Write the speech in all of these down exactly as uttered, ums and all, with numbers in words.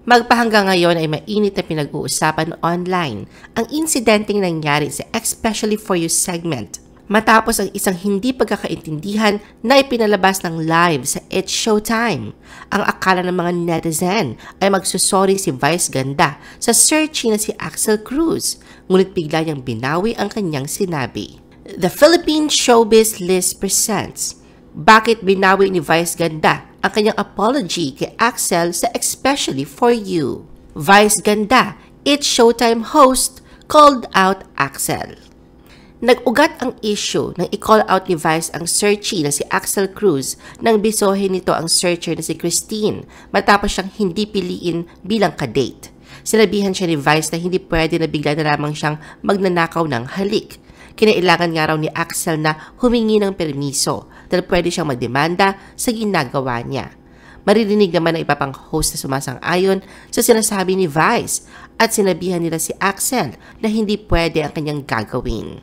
Magpahanggang ngayon ay mainit na pinag-uusapan online ang insidenteng nangyari sa Especially For You segment matapos ang isang hindi pagkakaintindihan na ipinalabas ng live sa It's Showtime. Ang akala ng mga netizen ay magsusorry si Vice Ganda sa searchy na si Axel Cruz, ngunit bigla niyang binawi ang kanyang sinabi. The Philippine Showbiz List presents Bakit binawi ni Vice Ganda ang kanyang apology kay Axel sa Especially For You. Vice Ganda, It's Showtime host, called out Axel. Nag-ugat ang issue nang i-call out ni Vice ang searchy na si Axel Cruz nang bisohin nito ang searcher na si Christine matapos siyang hindi piliin bilang kadate. Sinabihan siya ni Vice na hindi pwede na bigla na lamang siyang magnanakaw ng halik. Kinailangan nga raw ni Axel na humingi ng permiso dahil pwede siyang magdemanda sa ginagawa niya. Maririnig naman ng iba pang host na sumasang-ayon sa sinasabi ni Vice at sinabihan nila si Axel na hindi pwede ang kanyang gagawin.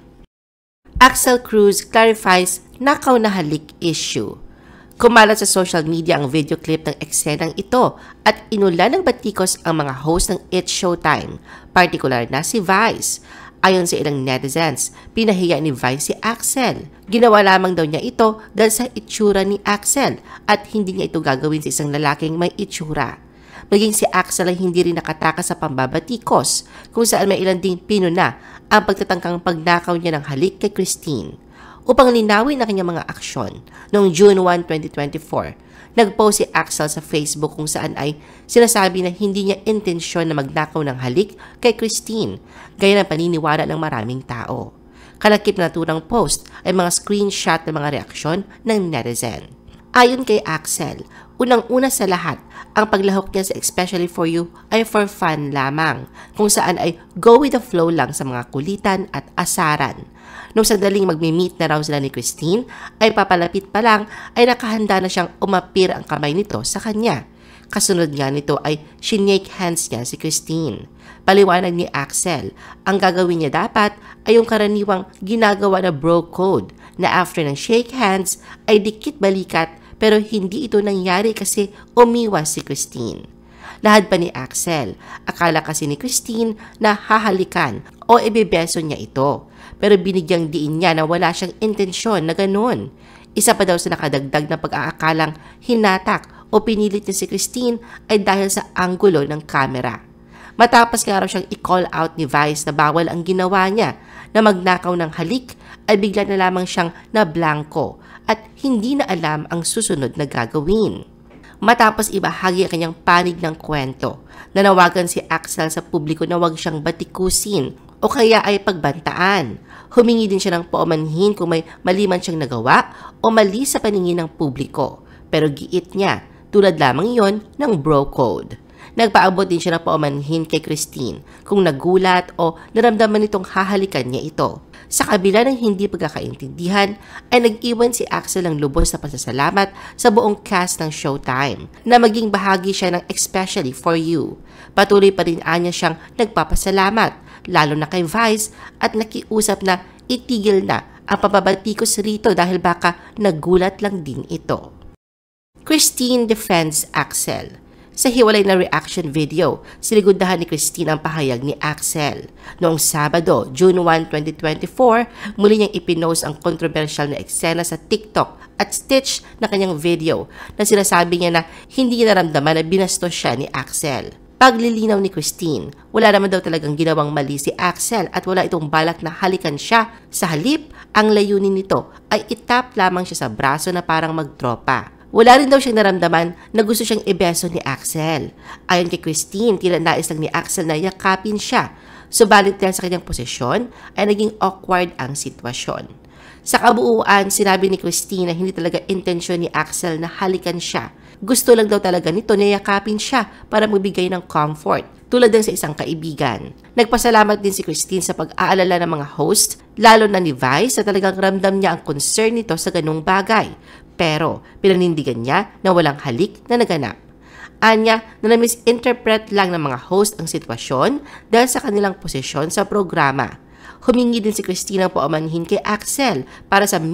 Axel Cruz clarifies nakaw na halik issue. Kumalat sa social media ang video clip ng eksenang ito at inulan ng batikos ang mga host ng It's Showtime, partikular na si Vice. Ayon sa ilang netizens, pinahiya ni Vice si Axel. Ginawa lamang daw niya ito dahil sa itsura ni Axel at hindi niya ito gagawin sa isang lalaking may itsura. Maging si Axel ay hindi rin nakatakas sa pambabatikos kung saan may ilan ding pinuna ang pagtatangkang pagnakaw niya ng halik kay Christine. Upang linawin ang kanyang mga aksyon, noong June first, twenty twenty-four, nag-post si Axel sa Facebook kung saan ay sinasabi na hindi niya intensyon na magnakaw ng halik kay Christine, gaya ng paniniwala ng maraming tao. Kalakip na naturang post ay mga screenshot ng mga reaksyon ng netizen. Ayon kay Axel, unang-una sa lahat, ang paglahok niya sa Especially For You ay for fun lamang, kung saan ay go with the flow lang sa mga kulitan at asaran. Nung sandaling magmi-meet na raw sila ni Christine, ay papalapit pa lang ay nakahanda na siyang umapir ang kamay nito sa kanya. Kasunod nga nito ay shinake hands niya si Christine. Paliwanag ni Axel, ang gagawin niya dapat ay yung karaniwang ginagawa na bro code na after ng shake hands ay dikit balikat pero hindi ito nangyari kasi umiwas si Christine. Lahad pa ni Axel, akala kasi ni Christine na hahalikan o ibebeso niya ito. Pero binigyang diin niya na wala siyang intensyon na ganun. Isa pa daw sa nakadagdag na pag-aakalang hinatak o pinilit niya si Christine ay dahil sa anggulo ng kamera. Matapos nga raw siyang i-call out ni Vice na bawal ang ginawa niya na magnakaw ng halik ay bigla na lamang siyang nablangko at hindi na alam ang susunod na gagawin. Matapos ibahagi ang kanyang panig ng kwento, nanawagan si Axel sa publiko na huwag siyang batikusin o kaya ay pagbantaan. Humingi din siya ng paumanhin kung may mali man siyang nagawa o mali sa paningin ng publiko. Pero giit niya, tulad lamang yon ng bro code. Nagpaabot din siya ng paumanhin kay Christine kung nagulat o naramdaman nitong hahalikan niya ito. Sa kabila ng hindi pagkakaintindihan, ay nag-iwan si Axel ng lubos na pasasalamat sa buong cast ng Showtime na maging bahagi siya ng Especially For You. Patuloy pa rin anya siyang nagpapasalamat, lalo na kay Vice at nakiusap na itigil na ang pababatikos rito dahil baka nagulat lang din ito. Christine defends Axel. Sa hiwalay na reaction video, sinigundahan ni Christine ang pahayag ni Axel. Noong Sabado, June first, twenty twenty-four, muli niyang ipinost ang kontrobersyal na eksena sa TikTok at stitch na kanyang video na sinasabi niya na hindi niya naramdaman na binastos siya ni Axel. Paglilinaw ni Christine, wala naman daw talagang ginawang mali si Axel at wala itong balak na halikan siya. Sa halip, ang layunin nito ay itap lamang siya sa braso na parang magtropa. Wala rin daw siyang naramdaman na gusto siyang ibeso ni Axel. Ayon kay Christine, tila nais lang ni Axel na yakapin siya. Subalit dahil sa kanyang posisyon, ay naging awkward ang sitwasyon. Sa kabuuan, sinabi ni Christine na hindi talaga intensyon ni Axel na halikan siya. Gusto lang daw talaga nito na yakapin siya para magbigay ng comfort, tulad din sa isang kaibigan. Nagpasalamat din si Christine sa pag-aalala ng mga host, lalo na ni Vice na talagang ramdam niya ang concern nito sa ganung bagay. Pero pinanindigan niya na walang halik na naganap. Anya na na-misinterpret lang ng mga host ang sitwasyon dahil sa kanilang posisyon sa programa. Humingi din si Christine ng paumanhin kay Axel para sa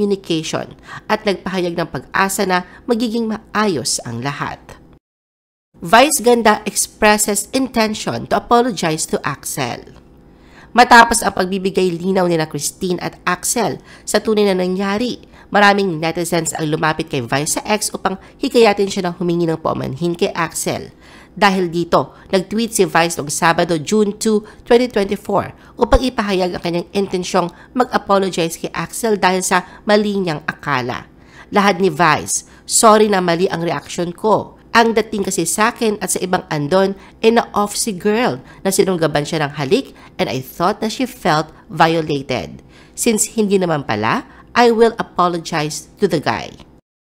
miscommunication at nagpahayag ng pag-asa na magiging maayos ang lahat. Vice Ganda expresses intention to apologize to Axel. Matapos ang pagbibigay linaw nila Christine at Axel sa tunay na nangyari, maraming netizens ang lumapit kay Vice sa ex upang hikayatin siya ng humingi ng paumanhin kay Axel. Dahil dito, nag-tweet si Vice noong Sabado, June second, twenty twenty-four upang ipahayag ang kanyang intensyong mag-apologize kay Axel dahil sa mali niyang akala. Lahad ni Vice, sorry na mali ang reaksyon ko. Ang dating kasi sa akin at sa ibang andon ay na-off si girl na sinunggaban siya ng halik and I thought na she felt violated. Since hindi naman pala, I will apologize to the guy.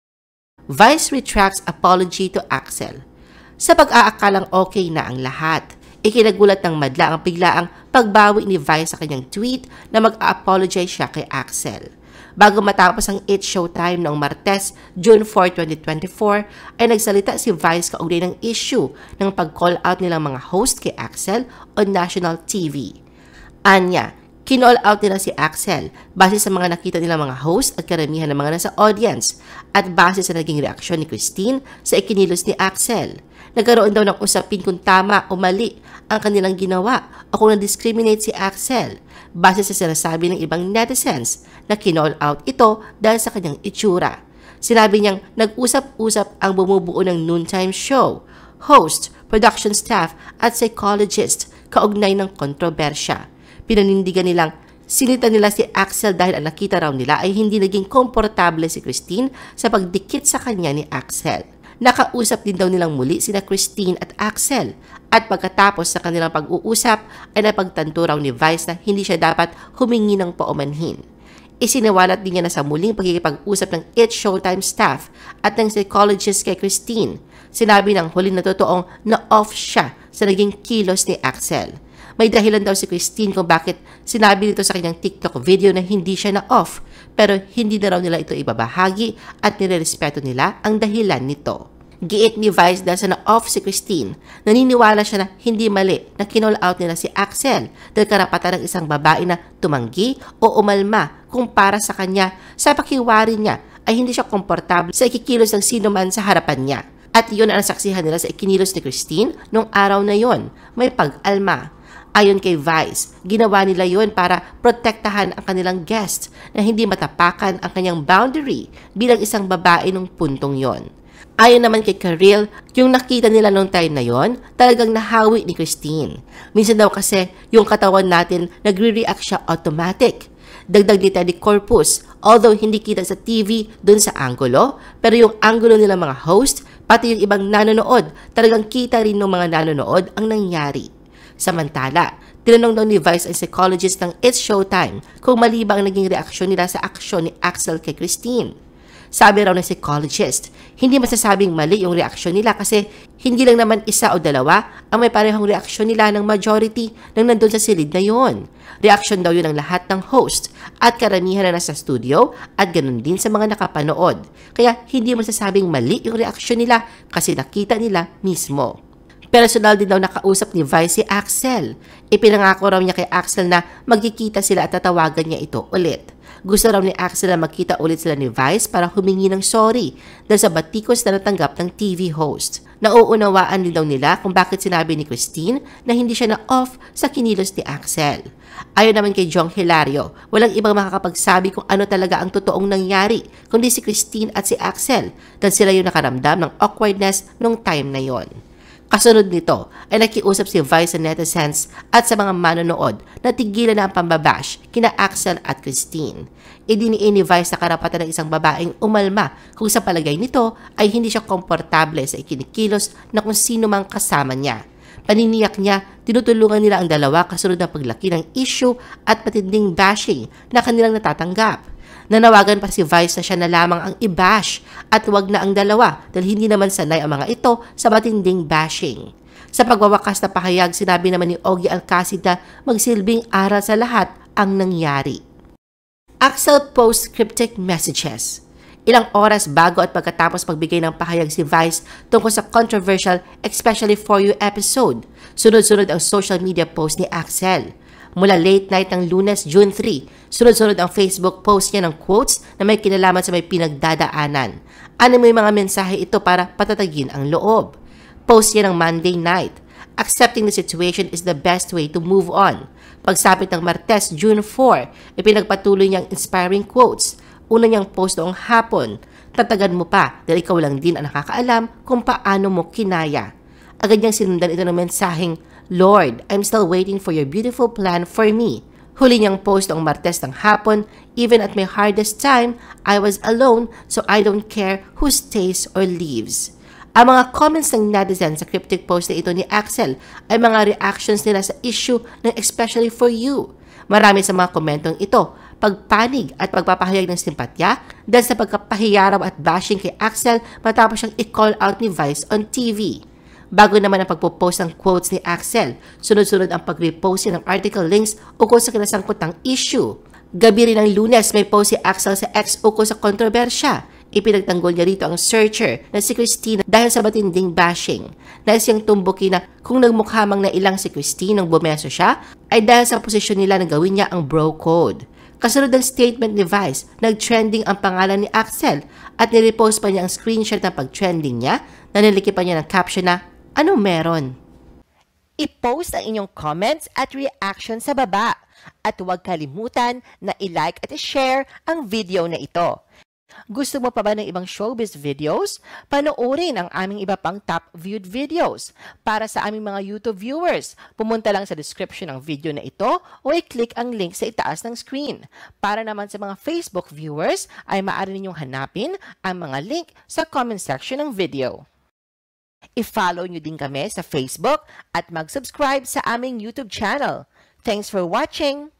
Vice retracts apology to Axel. Sa pag-aakalang okay na ang lahat, ikinagulat ng madla ang biglaang pagbawi ni Vice sa kanyang tweet na mag-apologize siya kay Axel. Bago matapos ang It's Showtime noong Martes, June fourth, twenty twenty-four, ay nagsalita si Vice kaugnay ng issue ng pag-call out nilang mga host kay Axel on national T V. Anya, kinall out nila si Axel base sa mga nakita nilang mga host at karamihan ng mga nasa audience at base sa naging reaksyon ni Christine sa ikinilos ni Axel. Nagkaroon daw ng usapin kung tama o mali ang kanilang ginawa o kung na-discriminate si Axel base sa sinasabi ng ibang netizens na kinall out ito dahil sa kanyang itsura. Sinabi niyang nag-usap-usap ang bumubuo ng noontime show, host, production staff at psychologist kaugnay ng kontrobersya. Pinanindigan nilang sinita nila si Axel dahil ang nakita raw nila ay hindi naging komportable si Christine sa pagdikit sa kanya ni Axel. Nakausap din daw nilang muli sina Christine at Axel at pagkatapos sa kanilang pag-uusap ay napagtanto raw ni Vice na hindi siya dapat humingi ng paumanhin. Isiniwalat din niya na sa muling pagkikipag-usap ng It's Showtime staff at ng psychologist kay Christine, sinabi ng huli na totoong na-off siya sa naging kilos ni Axel. May dahilan daw si Christine kung bakit sinabi nito sa kanyang TikTok video na hindi siya na-off, pero hindi na raw nila ito ibabahagi at nirerespeto nila ang dahilan nito. Giit ni Vice dahil sa na-off si Christine, naniniwala siya na hindi mali na kinall out nila si Axel dahil karapatan ng isang babae na tumanggi o umalma kung para sa kanya sa pakiwari niya ay hindi siya komportable sa ikikilos ng sino man sa harapan niya. At yun ang saksihan nila sa ikinilos ni Christine noong araw na yon, may pag-alma. Ayon kay Vice, ginawa nila yon para protektahan ang kanilang guest na hindi matapakan ang kanyang boundary bilang isang babae nung puntong yon. Ayon naman kay Karil, yung nakita nila nung time na yon, talagang nahawi ni Christine. Minsan daw kasi yung katawan natin nagre-react siya automatic. Dagdag ni Teddy Corpus, although hindi kita sa T V dun sa angulo, pero yung angulo nila mga host, pati yung ibang nanonood, talagang kita rin ng mga nanonood ang nangyari. Samantala, tinanong daw ni Vice ang psychologist ng It's Showtime kung mali ba ang naging reaksyon nila sa aksyon ni Axel kay Christine. Sabi raw ng psychologist, hindi masasabing mali yung reaksyon nila kasi hindi lang naman isa o dalawa ang may parehong reaksyon nila ng majority ng nandun sa silid na yon. Reaksyon daw yun ng lahat ng host at karamihan na nasa studio at ganun din sa mga nakapanood. Kaya hindi masasabing mali yung reaksyon nila kasi nakita nila mismo. Personal din daw nakausap ni Vice si Axel. Ipinangako raw niya kay Axel na magkikita sila at tatawagan niya ito ulit. Gusto raw ni Axel na magkita ulit sila ni Vice para humingi ng sorry dahil sa batikos na natanggap ng T V host. Nauunawaan din daw nila kung bakit sinabi ni Christine na hindi siya na-off sa kinilos ni Axel. Ayon naman kay Jong Hilario, walang ibang makakapagsabi kung ano talaga ang totoong nangyari kundi si Christine at si Axel dahil sila yung nakaramdam ng awkwardness nung time na yon. Kasunod nito ay nakiusap si Vice sa netizens at sa mga manonood na tigilan na ang pambabash kina Axel at Christine. Idiniin ni Vice na karapatan ng isang babaeng umalma kung sa palagay nito ay hindi siya komportable sa ikinikilos na kung sino mang kasama niya. Paniniyak niya, tinutulungan nila ang dalawa kasunod ng paglaki ng issue at matinding bashing na kanilang natatanggap. Nanawagan pa si Vice na siya na lamang ang i-bash at wag na ang dalawa dahil hindi naman sanay ang mga ito sa matinding bashing. Sa pagwawakas na pahayag, sinabi naman ni Ogie Alcacid na magsilbing aral sa lahat ang nangyari. Axel posts cryptic messages. Ilang oras bago at pagkatapos magbigay ng pahayag si Vice tungkol sa controversial Especially For You episode, sunod-sunod ang social media post ni Axel. Mula late night ng Lunes, June third, sunod-sunod ang Facebook post niya ng quotes na may kinalaman sa may pinagdadaanan. Ano may mga mensahe ito para patatagin ang loob. Post niya ng Monday night. Accepting the situation is the best way to move on. Pagsapit ng Martes, June four, ipinagpatuloy niyang inspiring quotes. Una niyang post noong hapon, tatagan mo pa dahil ikaw lang din ang nakakaalam kung paano mo kinaya. Agad niyang sinundan ito ng mensaheng, Lord, I'm still waiting for your beautiful plan for me. Huli niyang post noong Martes ng hapon, even at my hardest time, I was alone so I don't care who stays or leaves. Ang mga comments ng netizens sa cryptic post na ito ni Axel ay mga reactions nila sa issue ng Especially For You. Marami sa mga komentong ito, pagpanig at pagpapahayag ng simpatya dahil sa pagkapahiyaraw at bashing kay Axel matapos siyang i-call out ni Vice on T V. Bago naman ang pagpo-post ng quotes ni Axel, sunod-sunod ang pag-repost ng article links ukol sa kinasangkutang issue. Gabi rin ng Lunes, may post si Axel sa X ukol sa kontrobersya. Ipinagtanggol niya rito ang searcher na si Christine dahil sa matinding bashing. Nais siyang tumbukin na kung nagmukha mang nailang si Christine nang bumeso siya, ay dahil sa posisyon nila na gawin niya ang bro code. Kasunod ng statement ni Vice, nag-trending ang pangalan ni Axel at nirepost pa niya ang screenshot ng pag-trending niya na nilikipan niya ng caption na, ano meron? I-post ang inyong comments at reaction sa baba at huwag kalimutan na i-like at i-share ang video na ito. Gusto mo pa ba ng ibang showbiz videos? Panoorin ang aming iba pang top viewed videos. Para sa aming mga YouTube viewers, pumunta lang sa description ng video na ito o i-click ang link sa itaas ng screen. Para naman sa mga Facebook viewers, ay maaari ninyong hanapin ang mga link sa comment section ng video. I-follow nyo din kami sa Facebook at mag-subscribe sa aming YouTube channel. Thanks for watching!